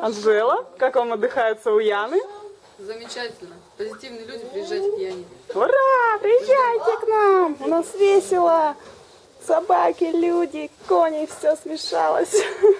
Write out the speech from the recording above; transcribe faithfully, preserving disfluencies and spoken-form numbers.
Анжела, как вам отдыхается у Яны? Замечательно. Позитивные люди, приезжайте к Яне. Ура! Приезжайте к нам! У нас весело! Собаки, люди, кони, все смешалось.